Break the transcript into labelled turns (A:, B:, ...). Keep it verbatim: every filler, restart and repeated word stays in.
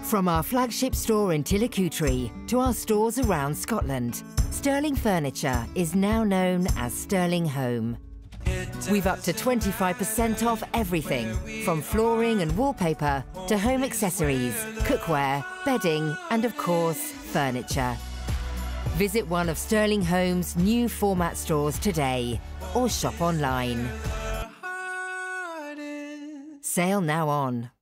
A: From our flagship store in Tillicoultry to our stores around Scotland, Sterling Furniture is now known as Sterling Home. We've up to twenty-five percent off everything, from flooring and wallpaper to home accessories, cookware, bedding and, of course, furniture. Visit one of Sterling Home's new format stores today or shop online. Sale now on.